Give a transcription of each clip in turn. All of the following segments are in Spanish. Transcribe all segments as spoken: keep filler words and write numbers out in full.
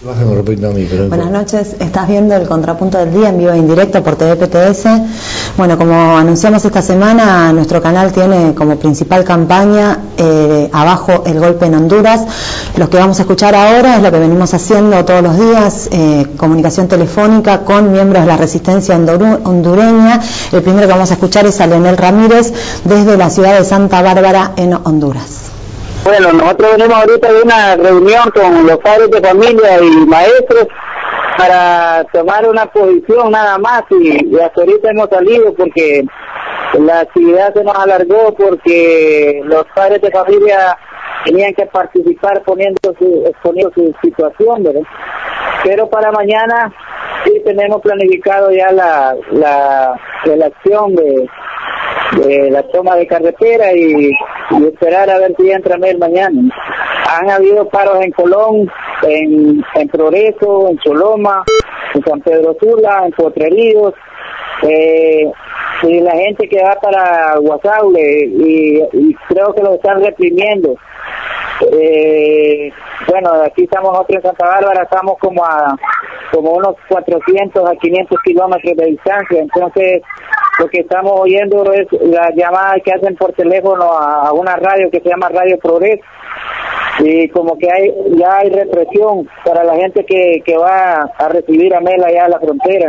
Bájame respecto a mí, pero... Buenas noches, estás viendo el Contrapunto del Día en vivo e indirecto por T V P T S. Bueno, como anunciamos esta semana, nuestro canal tiene como principal campaña eh, Abajo el golpe en Honduras. Lo que vamos a escuchar ahora es lo que venimos haciendo todos los días, eh, comunicación telefónica con miembros de la resistencia hondureña. El primero que vamos a escuchar es a Leonel Ramírez desde la ciudad de Santa Bárbara en Honduras. Bueno, nosotros venimos ahorita de una reunión con los padres de familia y maestros para tomar una posición nada más y, y hasta ahorita hemos salido porque la actividad se nos alargó porque los padres de familia tenían que participar poniendo su, exponiendo su situación, ¿verdad? Pero para mañana sí tenemos planificado ya la, la, la acción de, de la toma de carretera y, y esperar a ver si entra Mel mañana. Han habido paros en Colón, en, en Progreso, en Choloma, en San Pedro Sula, en Potreríos, eh, y la gente que va para Guasaule, y, y creo que lo están reprimiendo. Eh, bueno, aquí estamos nosotros en Santa Bárbara, estamos como a como unos cuatrocientos a quinientos kilómetros de distancia, entonces lo que estamos oyendo es la llamada que hacen por teléfono a, a una radio que se llama Radio Progreso, y como que hay ya hay represión para la gente que, que va a recibir a Mel allá a la frontera.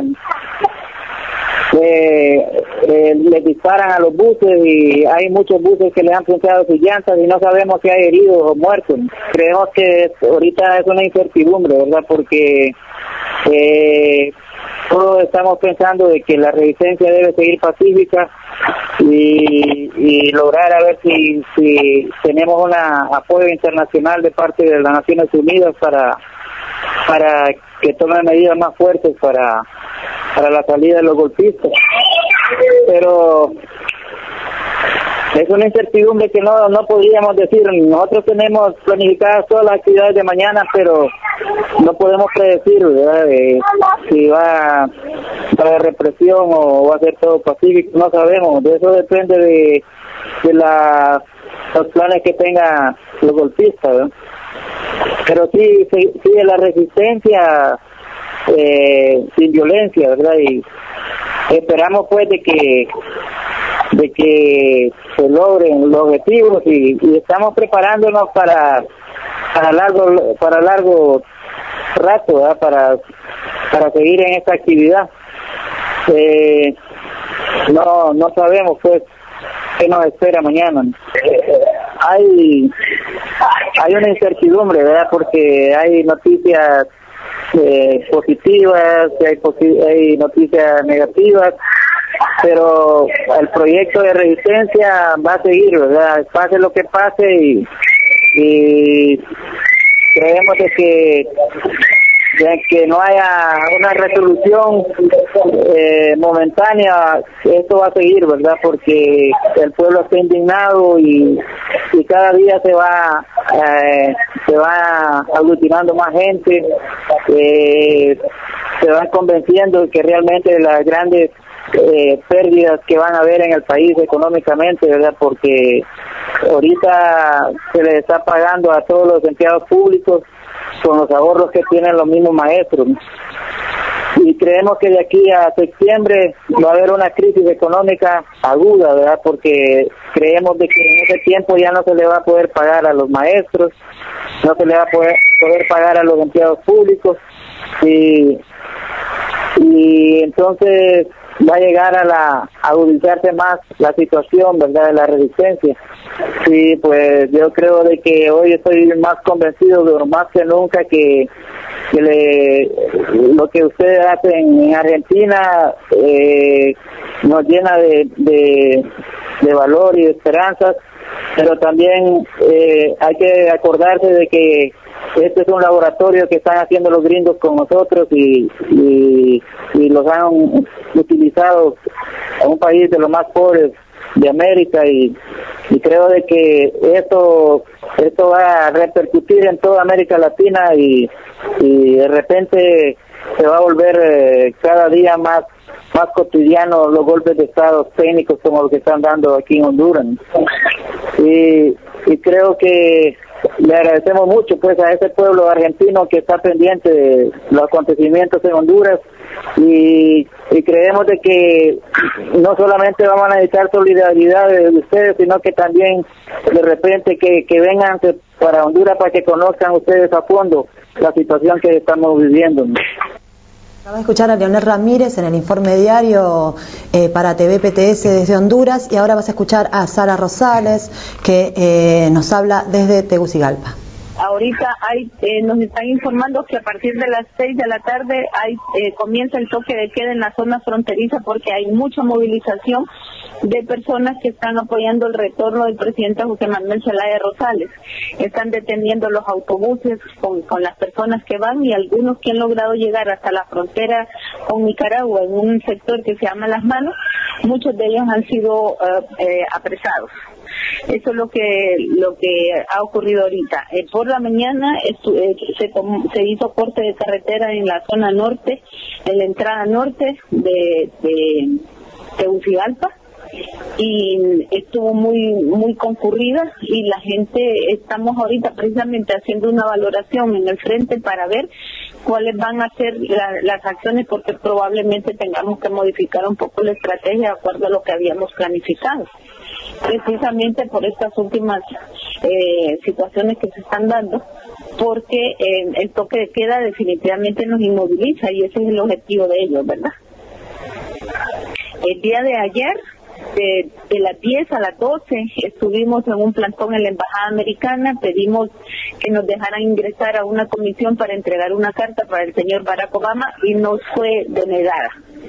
Eh, eh, les disparan a los buses y hay muchos buses que le han punteado sus llantas y no sabemos si hay heridos o muertos. Creemos que ahorita es una incertidumbre, ¿verdad? Porque eh, todos estamos pensando de que la resistencia debe seguir pacífica y, y lograr a ver si, si tenemos un apoyo internacional de parte de las Naciones Unidas para, para que tomen medidas más fuertes para para la salida de los golpistas, pero es una incertidumbre que no no podríamos decir. Nosotros tenemos planificadas todas las actividades de mañana, pero no podemos predecir, ¿verdad? Eh, si va a haber represión o va a ser todo pacífico, no sabemos. De eso depende de, de la, los planes que tengan los golpistas, ¿verdad? Pero sí, sí, sí de la resistencia Eh, sin violencia, ¿verdad? Y esperamos pues de que de que se logren los objetivos y, y estamos preparándonos para para largo para largo rato, ¿verdad? para para seguir en esta actividad. Eh, no no sabemos pues qué nos espera mañana. Eh, hay hay una incertidumbre, ¿verdad? Porque hay noticias Eh, positivas, hay, posi hay noticias negativas, pero el proyecto de resistencia va a seguir, ¿verdad? Pase lo que pase y, y creemos de que de que no haya una resolución eh, momentánea, esto va a seguir, ¿verdad? Porque el pueblo está indignado y, y cada día se va eh, se va aglutinando más gente, eh, se van convenciendo de que realmente las grandes eh, pérdidas que van a haber en el país económicamente, ¿verdad? Porque ahorita se les está pagando a todos los empleados públicos con los ahorros que tienen los mismos maestros, y creemos que de aquí a septiembre va a haber una crisis económica aguda, ¿verdad? Porque creemos de que en ese tiempo ya no se le va a poder pagar a los maestros, no se le va a poder, poder pagar a los empleados públicos, y, y entonces va a llegar a la a agudizarse más la situación, ¿verdad?, de la resistencia. Sí, pues yo creo de que hoy estoy más convencido de más que nunca que, que le, lo que ustedes hacen en Argentina eh, nos llena de, de, de valor y de esperanzas, pero también eh, hay que acordarse de que este es un laboratorio que están haciendo los gringos con nosotros y, y, y los han utilizado a un país de los más pobres de América, y, y creo de que esto esto va a repercutir en toda América Latina y, y de repente se va a volver eh, cada día más más cotidiano los golpes de estado técnicos como los que están dando aquí en Honduras, y, y creo que le agradecemos mucho pues a ese pueblo argentino que está pendiente de los acontecimientos en Honduras y, y creemos de que no solamente vamos a necesitar solidaridad de ustedes, sino que también de repente que, que vengan para Honduras para que conozcan ustedes a fondo la situación que estamos viviendo. Acaba de escuchar a Leonel Ramírez en el informe diario eh, para T V P T S desde Honduras, y ahora vas a escuchar a Sara Rosales, que eh, nos habla desde Tegucigalpa. Ahorita hay, eh, nos están informando que a partir de las seis de la tarde hay, eh, comienza el toque de queda en la zona fronteriza porque hay mucha movilización de personas que están apoyando el retorno del presidente José Manuel Zelaya Rosales. Están deteniendo los autobuses con, con las personas que van, y algunos que han logrado llegar hasta la frontera con Nicaragua en un sector que se llama Las Manos, muchos de ellos han sido uh, eh, apresados. Eso es lo que lo que ha ocurrido ahorita. Eh, por la mañana estu, eh, se, se hizo corte de carretera en la zona norte, en la entrada norte de, de Tegucigalpa, y estuvo muy muy concurrida, y la gente, estamos ahorita precisamente haciendo una valoración en el frente para ver cuáles van a ser la, las acciones, porque probablemente tengamos que modificar un poco la estrategia de acuerdo a lo que habíamos planificado, precisamente por estas últimas eh, situaciones que se están dando, porque eh, el toque de queda definitivamente nos inmoviliza, y ese es el objetivo de ellos, ¿verdad? El día de ayer, de, de las diez a las doce, estuvimos en un plantón en la Embajada Americana, pedimos que nos dejaran ingresar a una comisión para entregar una carta para el señor Barack Obama, y nos fue denegada.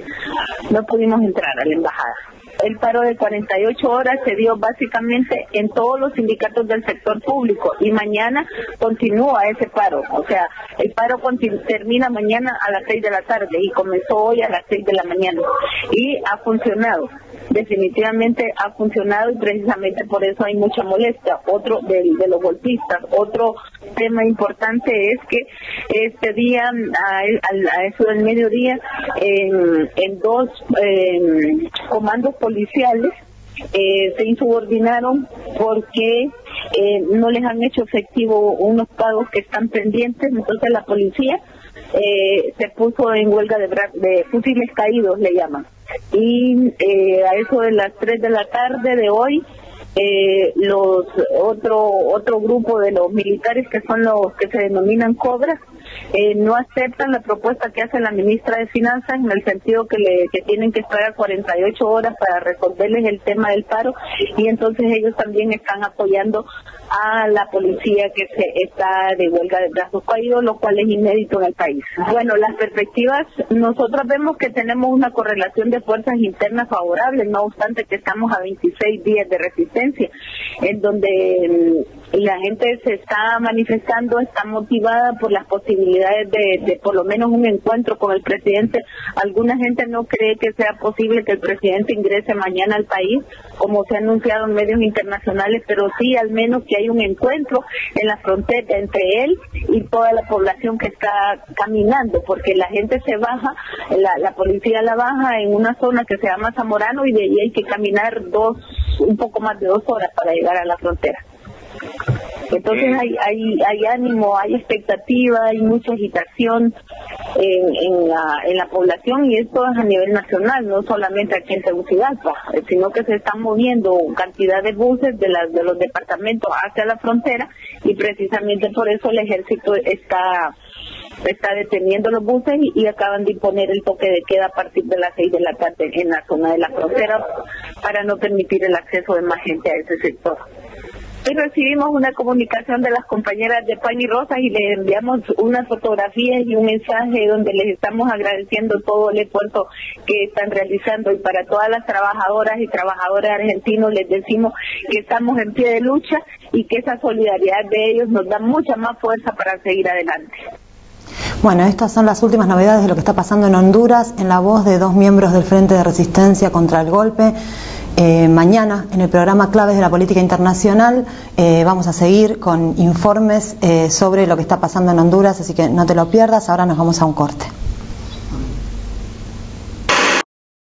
No pudimos entrar a la embajada. El paro de cuarenta y ocho horas se dio básicamente en todos los sindicatos del sector público, y mañana continúa ese paro. O sea, el paro termina mañana a las seis de la tarde y comenzó hoy a las seis de la mañana. Y ha funcionado. Definitivamente ha funcionado, y precisamente por eso hay mucha molestia. Otro de, de los golpistas, otro tema importante es que este día, a, a, a eso del mediodía, en, en dos eh, comandos policiales eh, se insubordinaron porque eh, no les han hecho efectivo unos pagos que están pendientes. Entonces la policía eh, se puso en huelga de, de fusiles caídos, le llaman. Y eh, a eso de las tres de la tarde de hoy, eh, los otro otro grupo de los militares, que son los que se denominan cobras, eh, no aceptan la propuesta que hace la ministra de Finanzas, en el sentido que le que tienen que esperar cuarenta y ocho horas para resolverles el tema del paro, y entonces ellos también están apoyando a la policía que se está de huelga de brazos caídos, lo cual es inédito en el país. Bueno, las perspectivas, nosotros vemos que tenemos una correlación de fuerzas internas favorables, no obstante que estamos a veintiséis días de resistencia, en donde mmm, la gente se está manifestando, está motivada por las posibilidades de, de por lo menos un encuentro con el presidente. Alguna gente no cree que sea posible que el presidente ingrese mañana al país, como se ha anunciado en medios internacionales, pero sí al menos que hay un encuentro en la frontera entre él y toda la población que está caminando, porque la gente se baja, la, la policía la baja en una zona que se llama Zamorano, y de ahí hay que caminar dos, un poco más de dos horas para llegar a la frontera. Entonces hay, hay, hay ánimo, hay expectativa, hay mucha agitación en, en, la, en la población, y esto es a nivel nacional, no solamente aquí en Tegucigalpa, sino que se están moviendo cantidad de buses de, las, de los departamentos hacia la frontera, y precisamente por eso el ejército está está deteniendo los buses y, y acaban de imponer el toque de queda a partir de las seis de la tarde en la zona de la frontera, para no permitir el acceso de más gente a ese sector. Hoy recibimos una comunicación de las compañeras de Pan y Rosas, y les enviamos unas fotografías y un mensaje donde les estamos agradeciendo todo el esfuerzo que están realizando, y para todas las trabajadoras y trabajadores argentinos les decimos que estamos en pie de lucha, y que esa solidaridad de ellos nos da mucha más fuerza para seguir adelante. Bueno, estas son las últimas novedades de lo que está pasando en Honduras, en la voz de dos miembros del Frente de Resistencia contra el Golpe. Eh, mañana, en el programa Claves de la Política Internacional, eh, vamos a seguir con informes eh, sobre lo que está pasando en Honduras, así que no te lo pierdas. Ahora nos vamos a un corte.